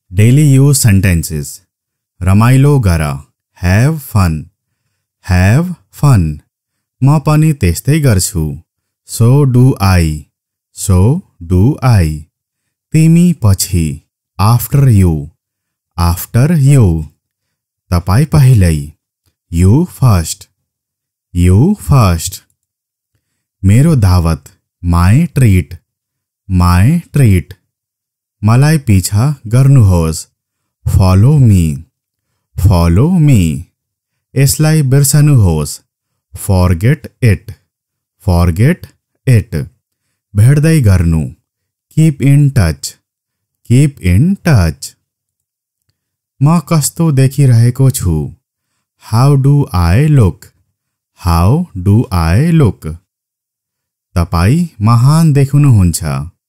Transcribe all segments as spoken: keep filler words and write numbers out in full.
Daily use sentences. रमाइलो गर. Have fun. Have fun. म पनि त्यस्तै गर्छु. So do I. So do I. तिमी पछि. After you. After you. तपाई पहिलै. You first. You first. मेरो दावत. My treat. My treat. मलाई पिछा गर्नुहोस्. Follow me. Follow me. यसलाई बिर्सनुहोस्. Forget it. Forget it. भेट्दै गर्नु. Keep in touch. Keep in touch. म कस्तो देखिरहेको छु. How do I look? How do I look? तपाई महान देखुनुहुन्छ.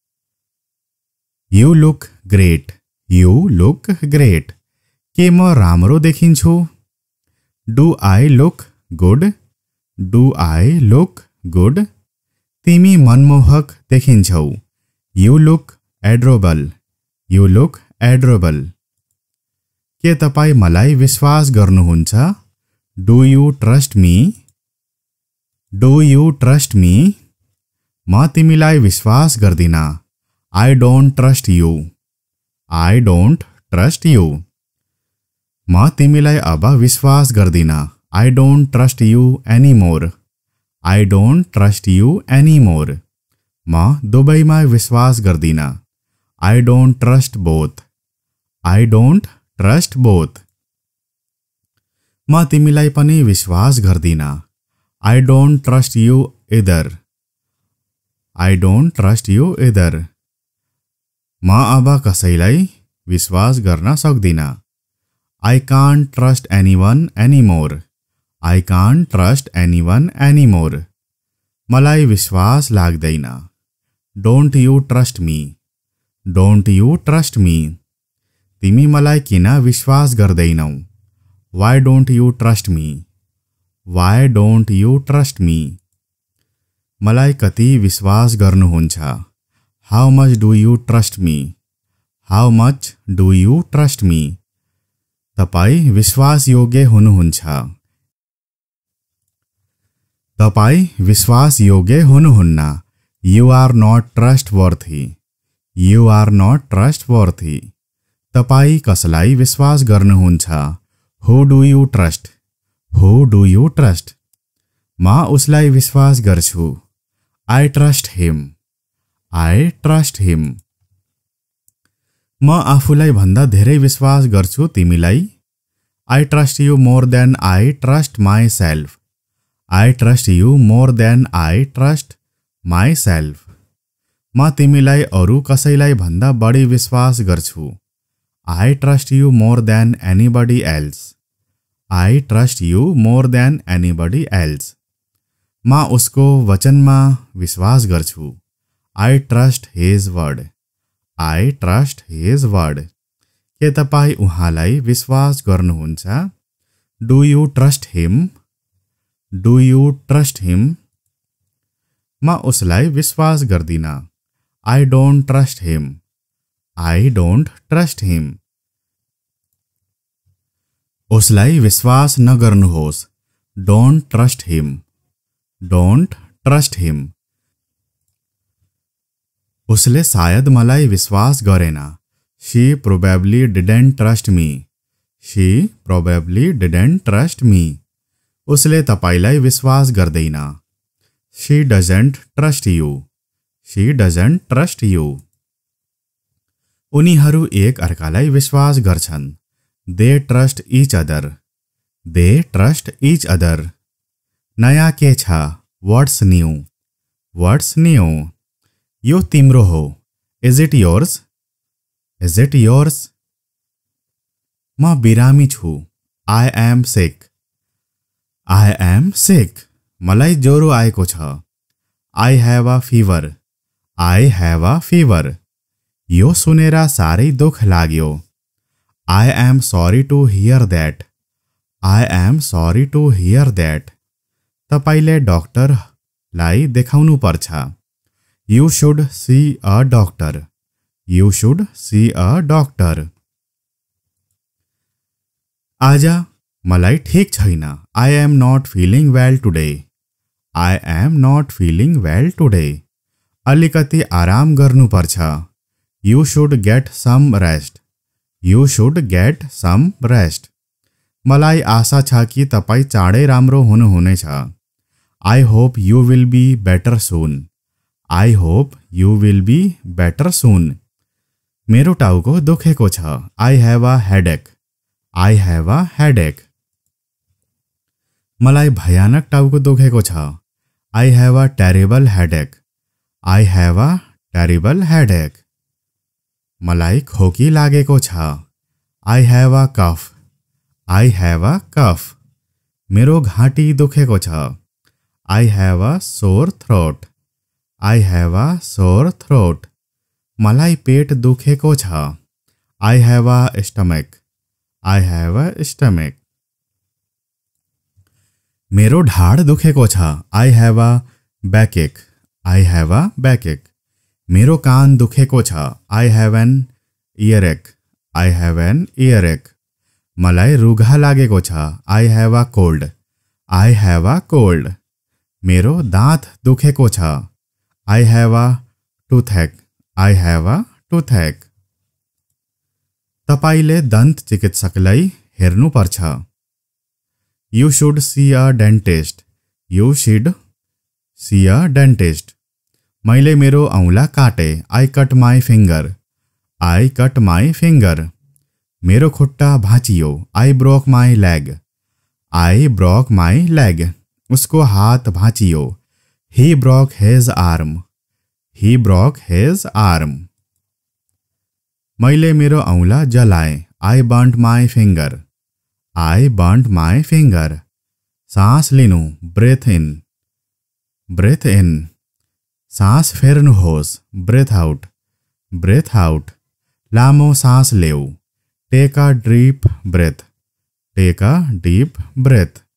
You look great. You look great. के म राम्रो देखिन्छु? Do I look good? Do I look good? तिमी मनमोहक देखिन्छौ. You look adorable. You look adorable. के तपाई मलाई विश्वास गर्नुहुन्छ? Do you trust me? Do you trust me? म तिमीलाई विश्वास गर्दिन. I don't trust you. I don't trust you. म तिमीलाई अब विश्वास गर्दिन. I don't trust you anymore. I don't trust you anymore. म दुवैमा विश्वास गर्दिन. I don't trust both. I don't trust both. म तिमीलाई पनि विश्वास गर्दिन. I don't trust you either. I don't trust you either. म अब कसैलाई विश्वास गर्न सक्दिन. I can't trust anyone anymore. I can't trust anyone anymore. मलाई विश्वास लाग्दैन. Don't you trust me. Don't you trust me. तिमी मलाई किन विश्वास गर्दैनौ? Why don't you trust me? Why don't you trust me? मलाई कति विश्वास गर्नुहुन्छ? How much do you trust me? How much do you trust me? तपाई विश्वास योग्य हुनुहुन्छ. तपाई विश्वास योग्य हुनुहुन्न. You are not trustworthy. You are not trustworthy. तपाई कसलाई विश्वास गर्नुहुन्छ? Who do you trust? Who do you trust? म उसलाई विश्वास गर्छु. I trust him. I trust him. म आफूलाई भन्दा धेरै विश्वास गर्छु तिमीलाई. I trust you more than I trust myself. I trust you more than I trust myself. म तिमीलाई अरू कसैलाई भन्दा बढी विश्वास गर्छु. I trust you more than anybody else. I trust you more than anybody else. म उसको वचनमा विश्वास गर्छु. I trust his word. I trust his word. के तपाई उहाँलाई विश्वास गर्नुहुन्छ? Do you trust him? Do you trust him? म उसलाई विश्वास गर्दिन. I don't trust him. I don't trust him. उसलाई विश्वास नगर्नुहोस्. Don't trust him. Don't trust him. उसले सायद मलाई विश्वास गरेन. She probably didn't trust me. She probably didn't trust me. उसले तपाईलाई विश्वास गर्दैन. She doesn't trust you. She doesn't trust you. उनीहरू एक अर्कालाई विश्वास गर्छन्. They trust each other. They trust each other. नयाँ के छ? What's new? What's new? यो तिम्रो हो. Is it yours? Is it yours? म बिरामी छु. I am sick. I am sick. मलाई ज्वरो आएको छ. I have a fever. I have a fever. यो सुनेर साह्रै दुख लाग्यो. I am sorry to hear that. I am sorry to hear that. तपाईले डाक्टरलाई देखाउनु पर्छ. You should see a doctor. You should see a doctor. आजा मलाई ठिक छैन। I am not feeling well today. I am not feeling well today. अलिकति आराम गर्नुपर्छ। You should get some rest. You should get some rest. मलाई आशा छ कि तपाईँ चाँडै राम्रो हुनुहुनेछ। I hope you will be better soon. I hope you will be better soon. मेरो टाउको दुखेको छ। I have a headache. I have a headache. मलाई भयानक टाउको दुखेको छ। I have a terrible headache. I have a terrible headache. मलाई खोकी लागेको छ। I have a cough. I have a cough. मेरो घाँटी दुखेको छ। I have a sore throat. I have a sore throat. मलाई पेट दुखेको छ। I have a stomach. I have a stomach. मेरो ढाड दुखेको छ। I have a backache. I have a backache. मेरो कान दुखेको छ। I have an earache. I have an इयरएक। मलाई रुघा लागेको छ। I have a cold. I have a cold. मेरो दाँत दुखेको छ। I have a toothache. I have a toothache. तपाईले दन्त चिकित्सकलाई हेर्नुपर्छ। You should see a dentist. You should see a dentist. मैले मेरो औँला काटे। I cut my finger. I cut my finger. मेरो खुट्टा भाँचियो। I broke my leg. I broke my leg. उसको हात भाँचियो। He broke his arm. He broke his arm. मैले मेरो औँला जलाए। I burned my finger. I burned my finger. सास लिनु। Breath in. Breath in. सास फेर्नुहोस्। Breath out. Breath out. लामो सास लेऊ। Take a deep breath. Take a deep breath.